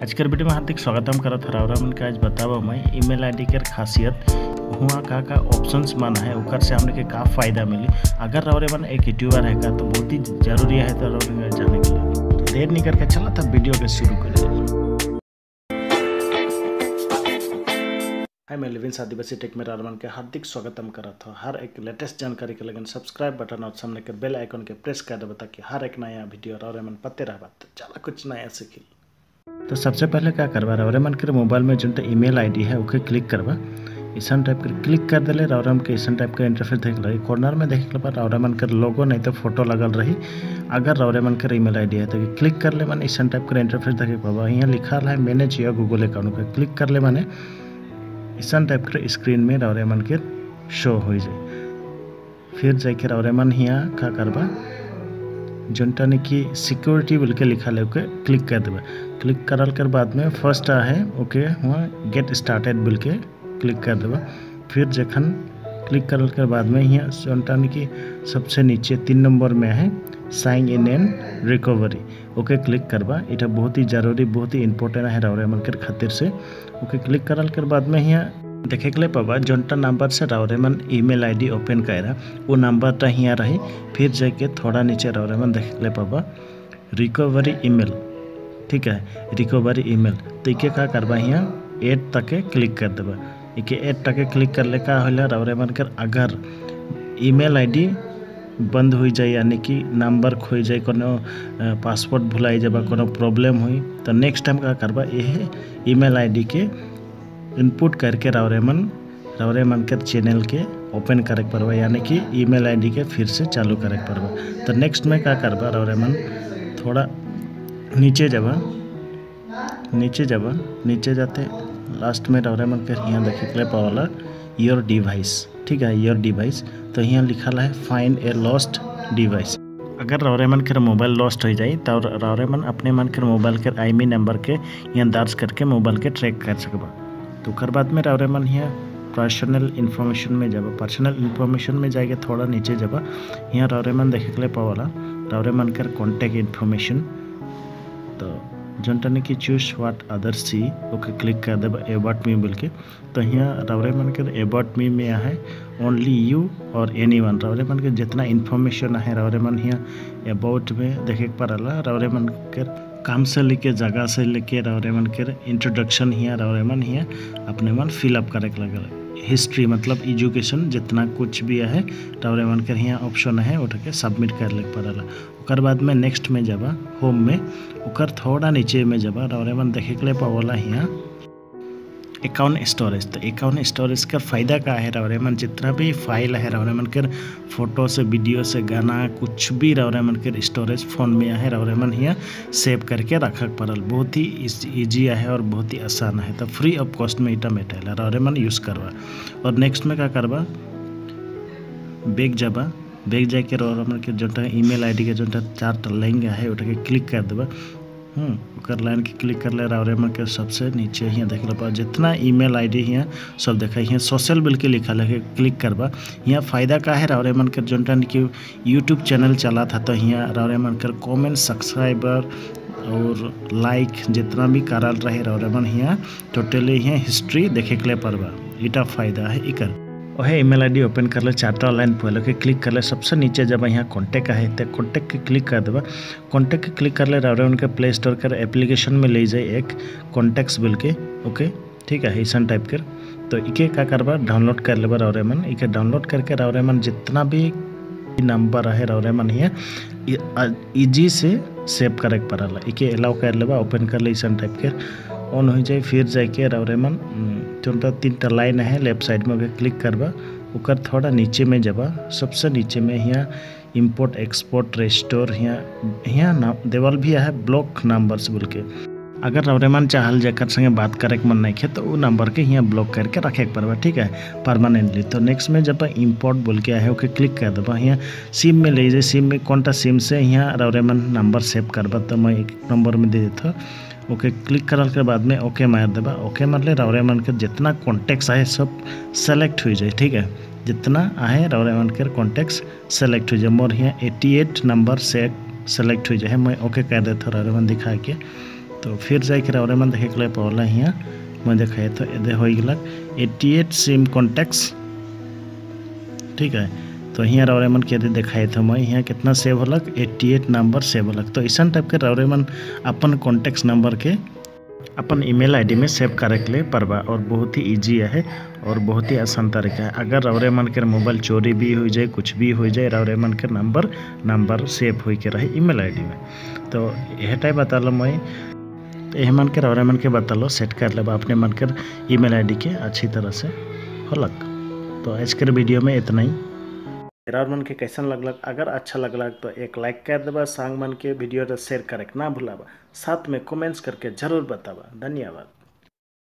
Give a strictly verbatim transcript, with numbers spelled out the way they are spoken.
आजकल वीडियो में हार्दिक स्वागतम करत हरा और मन के आज बतावा मैं ईमेल आईडी के खासियत हुआ का का ऑप्शंस मन है उकर से हमने के का फायदा मिली। अगर रवरे मन एक यूट्यूबर है का तो बहुत ही जरूरी है तो रवरे जाने के लिए तो देर नहीं करके चला था वीडियो के शुरू कर। हाय मैं लिविन आदिवासी टेक में रारमन के हार्दिक स्वागतम करत हो। हर एक लेटेस्ट जानकारी के लगन सब्सक्राइब बटन और सामने के बेल आइकन के प्रेस कर देबा ताकि हर एक नया वीडियो रारमन पते रहबा तो चला कुछ नया सीखी। तो सबसे पहले क्या करवा रावरेमन के मोबाइल में जो ईमेल आईडी है उसे क्लिक करवा। इसन टाइप कर क्लिक कर दिले रावरेमन के इसन टाइप का इंटरफेस देख रही कॉर्नर में देख लो रावरेमन के लोगो नहीं तो फोटो लगल रही। अगर रावरेमन के ईमेल आईडी है तो क्लिक कर ले मैंने इसन टाइप का इंटरफेस देखे पावा। यहाँ लिखा है मैनेज या गूगल अकाउंट पे क्लिक कर ले मैंने इसन टाइप का स्क्रीन में रावरेमन के शो हो जाए। फिर जाके रावरेमन यहाँ क्या करवा जोटा कि सिक्योरिटी बोल के लिखा है ओके क्लिक कर देगा। क्लिक करल कर बाद में फर्स्ट आ है ओके वहाँ गेट स्टार्टेड बोल के क्लिक कर देगा। फिर जखन क्लिक करल कर बाद में यहाँ जोटा कि सबसे नीचे तीन नंबर में है sign in and recovery okay click करवा। इटा बहुत ही जरूरी बहुत ही इंपॉर्टेंट है रावरेमन के खातिर से। ओके क्लिक करल कर बाद में यहाँ देखे के लिए पावा जोटा नंबर से रावरेमन ईमेल आईडी ओपन करा वो नंबर यहाँ रही। फिर जाके थोड़ा नीचे रावरेमन देखे के लिए पावा रिकवरी ईमेल ठीक है रिकवरी ईमेल तो इके क्या करवा यहाँ एड तक क्लिक कर देवा। इके एड तक क्लिक कर ले का होला रावरेमन कर अगर ईमेल आईडी बंद हो जाए यानी कि नंबर खोई जाए कोनो पासवर्ड भुलाई जाबा कोनो प्रॉब्लम हुई तो नेक्स्ट टाइम क्या करवा ये ईमेल आईडी के इनपुट करके रावरेमन रावरेमन के चैनल के ओपन करे पड़वा यानी कि ईमेल आईडी के फिर से चालू करे पड़वा। तो नेक्स्ट में क्या करवा रावरेमन थोड़ा नीचे जावा नीचे जावा नीचे जाते लास्ट में रावरेमन के यहाँ देखे के लिए पावाला योर डिवाइस ठीक है योर डिवाइस तो यहाँ लिखा है फाइंड ए लॉस्ट डिवाइस। अगर रावरेमन के मोबाइल लॉस्ट हो जाए तो रावरेमन अपने मन के मोबाइल के आई एम ई नंबर के यहाँ दर्ज करके मोबाइल के ट्रैक कर सकबा। तो कर बाद में रावरेमन यहाँ पर्सनल इन्फॉर्मेशन में जाबा पर्सनल इन्फॉर्मेशन में जाके थोड़ा नीचे जाबा यहाँ रावरेमन देखे के लिए पावाला रावरेमन कर कॉन्टैक्ट इन्फॉर्मेशन तो जोटा कि choose what other see okay click कर देबा अबाउट मी बोल के। तो यहाँ रावरेमन के अबाउट मी में है ओनली यू और एनी वन रावरेमन के जितना इन्फॉर्मेशन है रावरेमन यहाँ अबाउट में देखे पाला रावरेमन के काम से लेके जगह से लेके रावरेमन के इंट्रोडक्शन हिया रावरेमन हिया अपने मन फिलअप करे लगल हिस्ट्री मतलब एजुकेशन जितना कुछ भी है रावरेमन के यहाँ ऑप्शन है उठ के सबमिट कर ले पड़ेगा। ओकर बाद में नेक्स्ट में जाबा होम में ओकर थोड़ा नीचे में जाबा रावरेमन देखे के लिए पावला यहाँ अकाउंट स्टोरेज। तो अकाउंट स्टोरेज का फ़ायदा का है रावरेमन जितना भी फाइल है रावरेमन के फोटो से वीडियो से गाना कुछ भी रावरेमन के स्टोरेज फ़ोन में है रावरेमन यहाँ सेव करके रखा पड़ल बहुत ही ईजी है और बहुत ही आसान है। तो फ्री ऑफ कॉस्ट में इटा मेटेला रावरेमन यूज़ करवा। और नेक्स्ट में क्या करवा बैग जाबा बैग जाके रावरेमन के जोटा ईमेल आईडी के जोटा चार लाइन है उठा के क्लिक कर देबा हम्म लाइन के क्लिक कर ले रावरेमन के सबसे नीचे यहाँ देख लो जितना ईमेल आईडी यहाँ सब देखा यहाँ सोशल बिल के लिखा लगे क्लिक करवा। यहाँ फ़ायदा का है रावरेमन के जोटा कि यूट्यूब चैनल चला था तो यहाँ रावरेमन कर कमेंट सब्सक्राइबर और लाइक जितना भी करल रहे रावरेमन यहाँ टोटली यहाँ हिस्ट्री देखे के लिए पड़वा इटा फ़ायदा है इकर। वह ईमेल आईडी ओपन कर ले चार्टा लाइन पहले के क्लिक कर ले सबसे नीचे जब यहाँ कॉन्टैक्ट है तो कॉन्टैक्ट के क्लिक कर देबा। कॉन्टैक्ट के क्लिक कर ले रावरेमन के प्ले स्टोर कर एप्लीकेशन में ले जाए एक कॉन्टैक्ट्स बोल के ओके ठीक है ऐसा टाइप कर। तो इके क्या करबा डाउनलोड कर लेबा रावरेमन इके डाउनलोड करके रावरेमन जितना भी नंबर है रावरेमन यहाँ ईजी से सेव करे पड़ेला इके अलाउ कर लेबा ओपन कर ले ऐसा टाइप कर ऑन हो जाए। फिर जाके रावरेमन जोटा तीन टा लाइन है लेफ्ट साइड में क्लिक करवा ओकर थोड़ा नीचे में जाबा सबसे नीचे में यहाँ इंपोर्ट एक्सपोर्ट रेस्टोर यहाँ यहाँ ना देवल भी है ब्लॉक नंबर्स बोल के। अगर रावरेमन चाहल जकर संगे बात करे के मन नहीं है तो वो नंबर के यहाँ ब्लॉक करके रखे के पड़वा ठीक है परमानेंटली। तो नेक्स्ट में जब इंपोर्ट बोल के है ओके क्लिक कर देबा यहाँ सिम में ले जाए सिम में कौन सा सिम से यहाँ रावरेमन नंबर सेव करवा तो मैं एक नंबर में दे देता ओके क्लिक करल के बाद में ओके मार देबा। ओके मारले रावरेमन के जितना कॉन्टैक्ट्स है सब सेलेक्ट हो जाए ठीक है जितना है रावरेमन के कॉन्टैक्ट्स सेलेक्ट हो जाए मोर यहाँ अठासी नंबर से सेलेक्ट हो जाए मैं ओके कह देता रावरेमन दिखा के तो फिर जाकर और मन देखे के पड़ला हियाँ मैं देखाए तो ये हो गलक एट्टी एट सिम कॉन्टैक्ट्स। ठीक है, तो हियाँ रौरे मन के देखाए थे मैं यहाँ कितना सेव होलक एट्टी एट नंबर सेव होलक। तो ऐसा टाइप के रौरे मन अपन कॉन्टैक्ट्स नंबर के अपन ईमेल आईडी में सेव करे के लिए परबा और बहुत ही इजी है और बहुत ही आसान तरीका है। अगर रौरे मन के मोबाइल चोरी भी हो जाए कुछ भी हो जाए रौरे मन के नंबर नंबर सेव हो के रहे ईमेल आईडी में। तो यह टाइप बता लो मैं यह मन के रौरे मन के बता लो सेट कर ले अपने मन के ईमेल आईडी के अच्छी तरह से होलक। तो आज के वीडियो में इतना ही। मेरा मन के कैसन लगलक, अगर अच्छा लगलक तो एक लाइक कर देबा, संग मन के वीडियो शेयर करे ना भूलाबा, साथ में कमेंट्स करके जरूर बताबा। धन्यवाद।